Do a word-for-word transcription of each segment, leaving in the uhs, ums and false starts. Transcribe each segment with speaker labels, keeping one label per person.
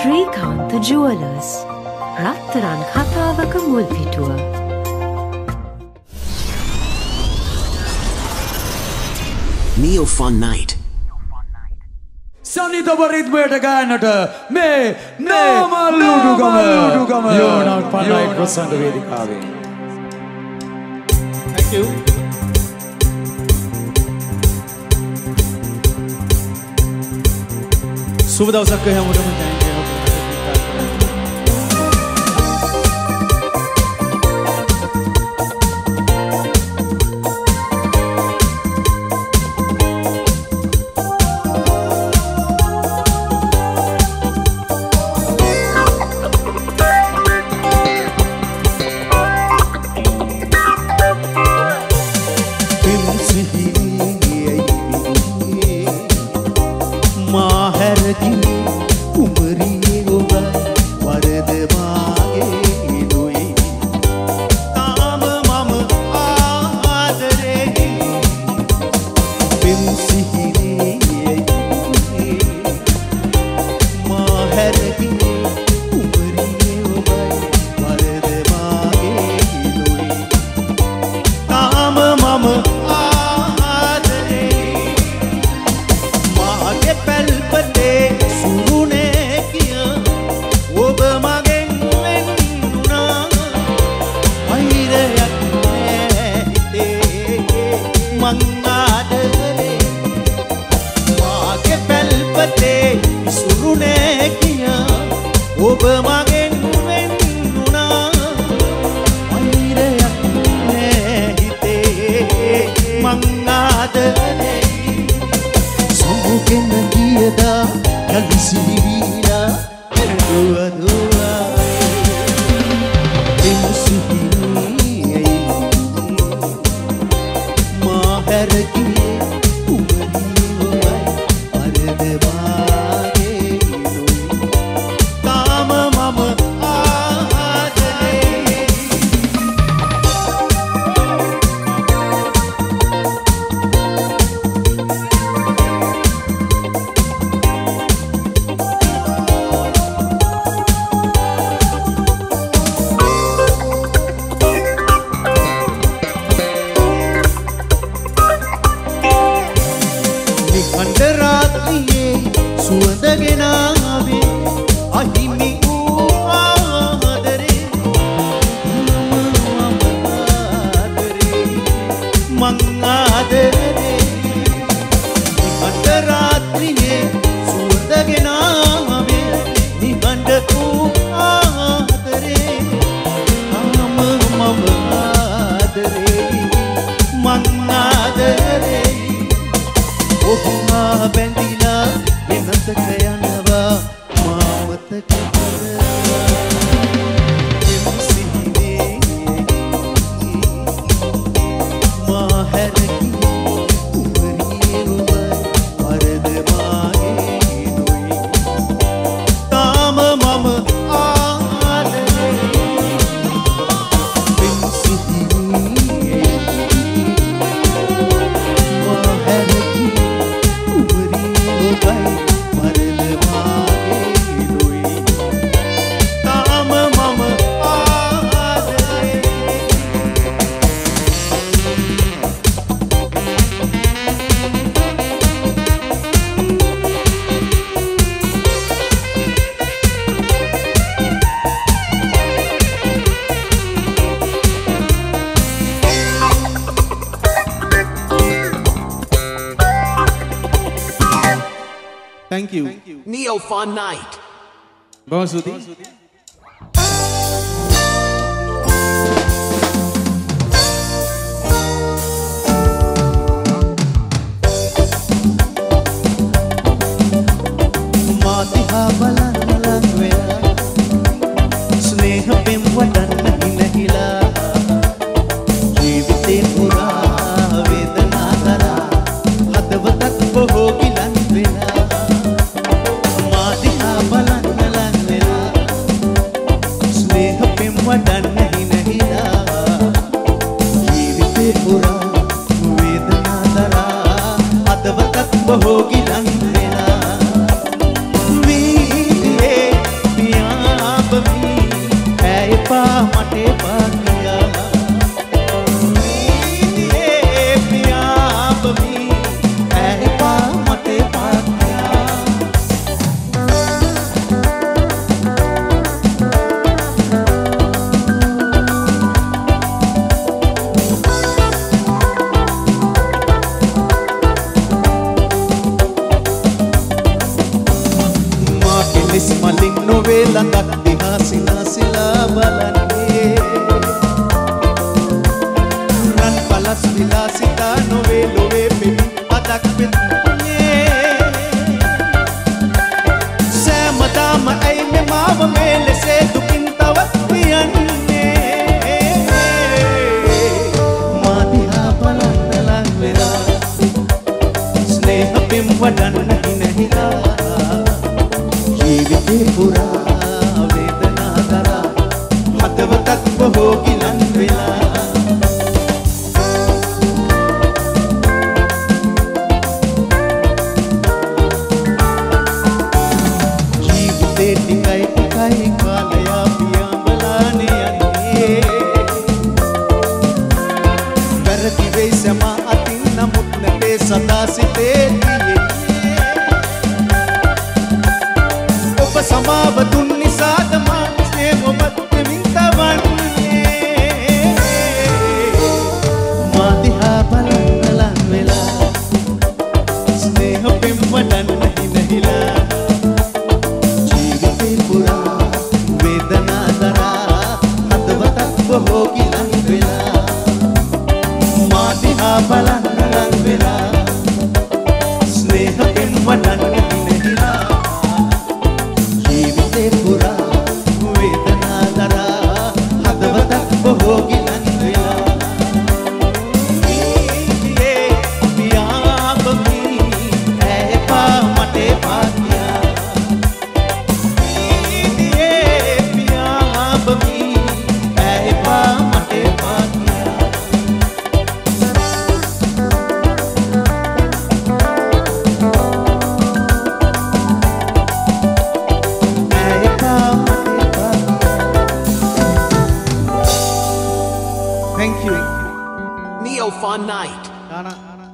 Speaker 1: Shrikanta Jewelers, Ratharan Kathavaka Mulpituwa.
Speaker 2: Neo Fun Night.
Speaker 3: Sanidapa රිද්මයට ගායනට මේ Namal Udugama යෝනාක් Fun Night ප්‍රසංග වේදිකාවේ. Thank you. සුබ දවසක් හැමෝටම.
Speaker 4: Thank you.
Speaker 2: Thank you. Neo Fun Night.
Speaker 4: Bawang Sudi.
Speaker 5: Matiha balan balan wela, sneha pem wadan nahi nahila, jeevite pura vedana dara, hadwatak boho gilan wela. Wadan nahi nahila, jeevite pura vedana dara, hadwatak boho gilan wela. කලින් නොවේ ළඟක් දිහා සිනාසිලා බලන්නේ රන් පලස් විලාසිතා නොවේ ලොවේ පෙම් පදක් පෙත්නේ සෑමදාම ඇයි මේ මාව මේ ලෙසේ දුකින් තවත් පියන්නේ මා දිහා බලන්න ලං වෙලා ස්නේහ පෙම් වඩන්න හිනහිලා ජීවිතේ පුරා වේදනා දරා හදවතක් බොහෝ ගිලන් වෙලා ජීවිතේ ටිකයි ටිකයි කාලය පියාඹලානේ යන්නේ වැරදි වෙයි සම අතින් නමුත් නැතේ සදා සිතේ සමාව දුන් නිසාද මා ස්නේහ ඔබත් දෙමින් තවන්නේ මා දිහා බලන්න ලං වෙලා ස්නේහ පෙම් වඩන්න හිනහිලා ජීවිතේ පුරා වේදනා දරා හදවතක් බොහෝ ගිලන් වෙලා මා දිහා බලන්න ලං වෙලා ස්නේහ පෙම් වඩන්න හිනහිලා පුරා වේදනා දරා හදවතක් බොහෝ ගිලන් වෙලා ඊයේ පියාඹමි ඇපා මට පාතියා ඊයේ පියාඹමි ඇපා මට පාතියා Thank you.
Speaker 2: Neo Fun Night.
Speaker 5: Dana.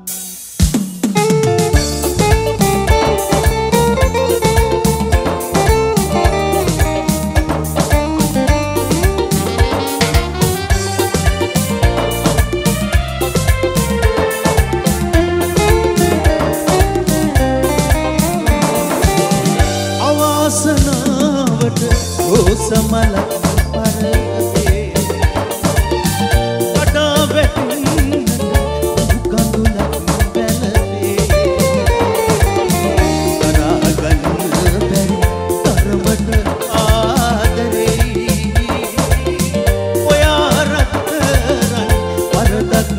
Speaker 5: අවසනාවට ඔසමලක් පරදේ කඩා වැටෙන්නට කඳුලක් බැලේ කරාගන්න බැරි තරමට ආදරේ ඔයා රත්තරන් වරදක්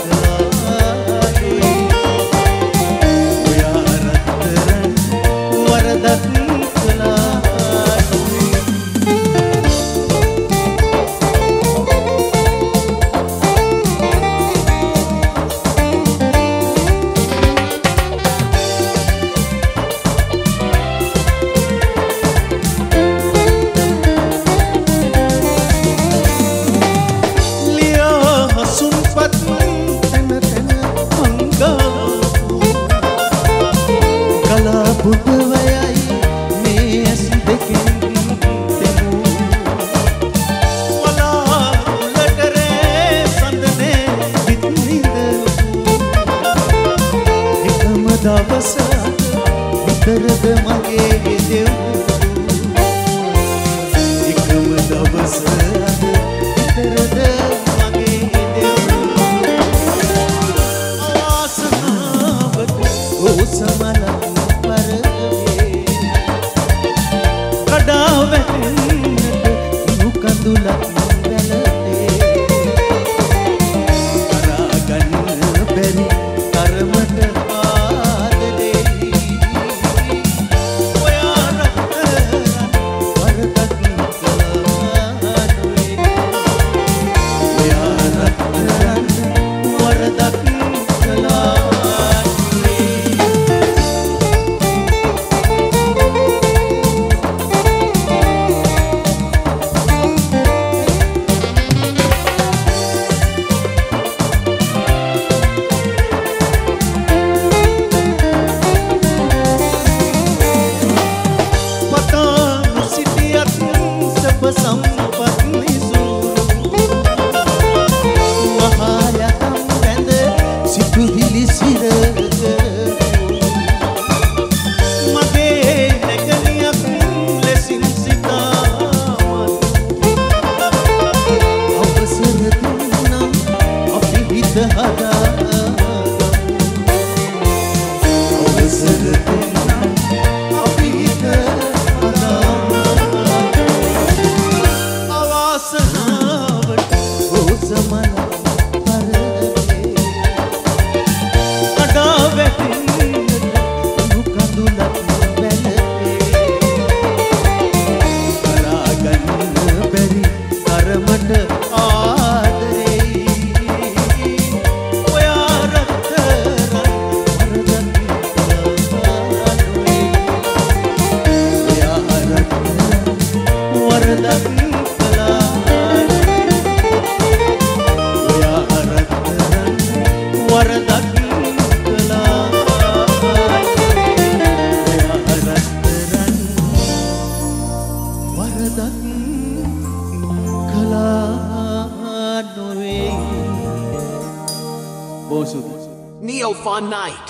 Speaker 5: කළානේ ඔයා රත්තරන් වරදක්
Speaker 2: Neo Fun Night.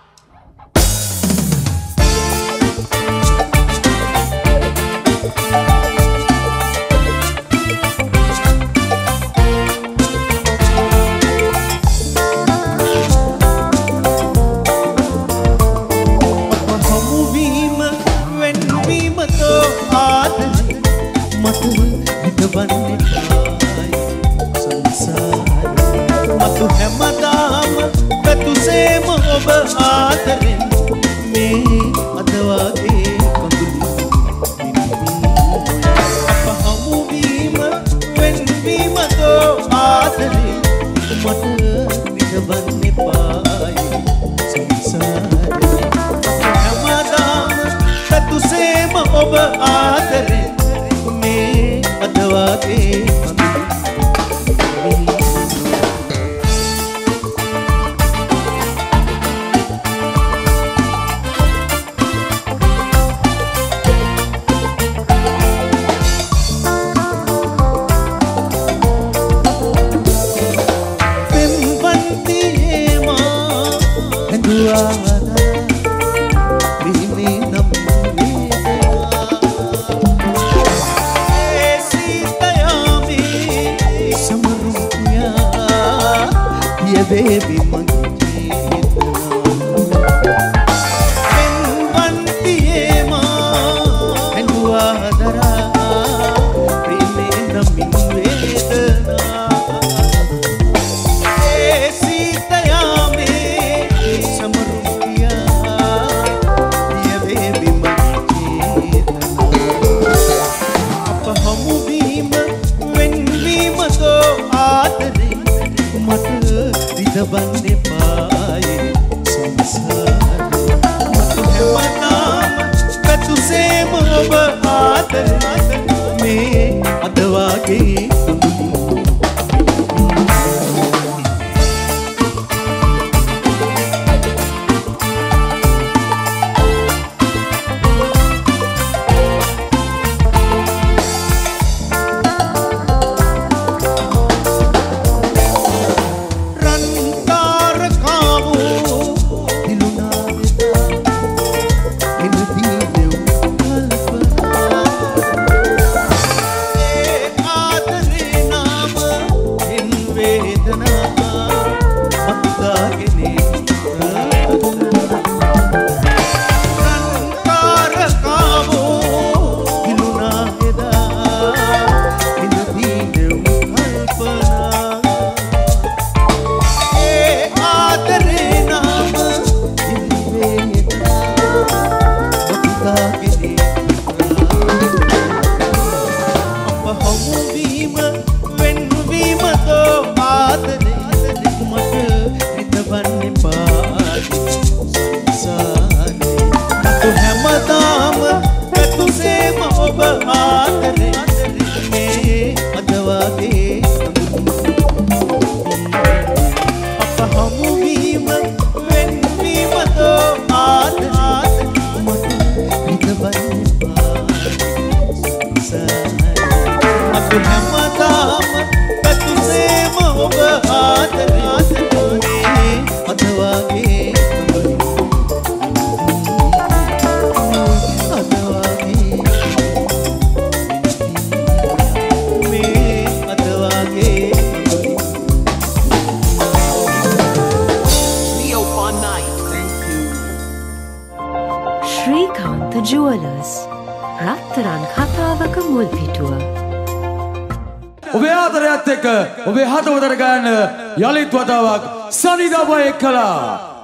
Speaker 3: ඔබේ හදවතට ගන්න යලිත් වතාවක් සනිදපා එක්කලා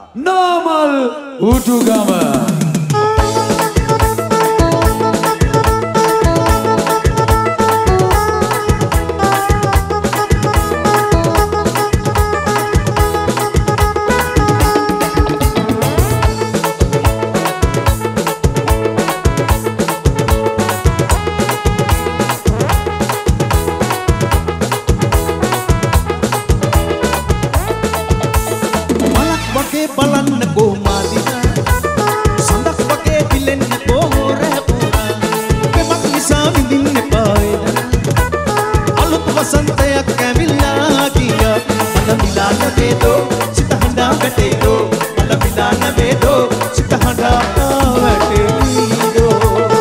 Speaker 3: නාමල් උඩුගම
Speaker 5: විඳින්න එපා වේදනා අලුත් වසන්තයක් ඇවිල්ලා ගියා මල මිලාන වේදෝ සිත හඬා වැටේදෝ මල මිලාන වේදෝ සිත හඬා වැටේදෝ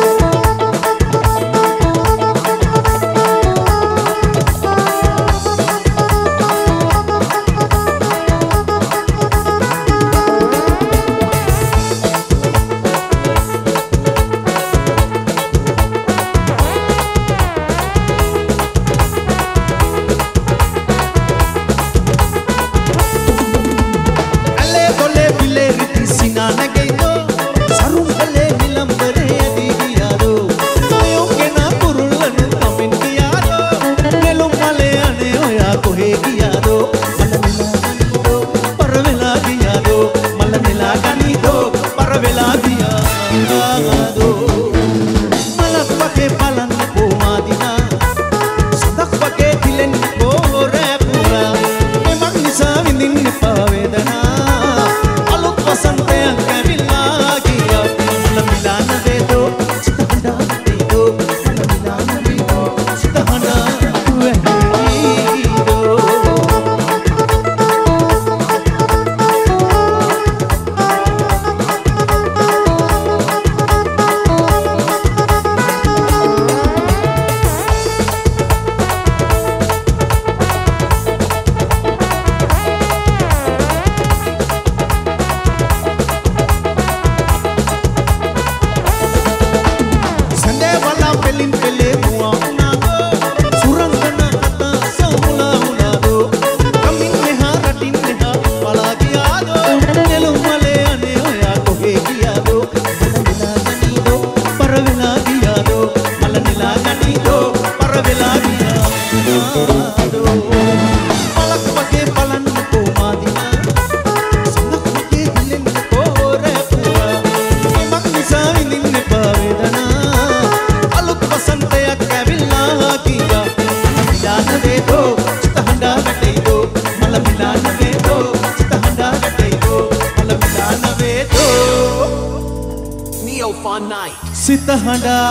Speaker 5: සිත හඬා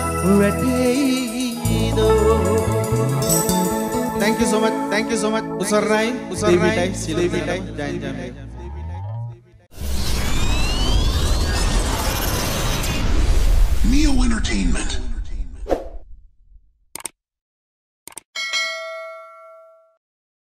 Speaker 5: වැටේදෝ Thank you so much thank you so much උසරයි උසරයි සිලිවිටයි Jayan Jayan
Speaker 2: Neo Entertainment.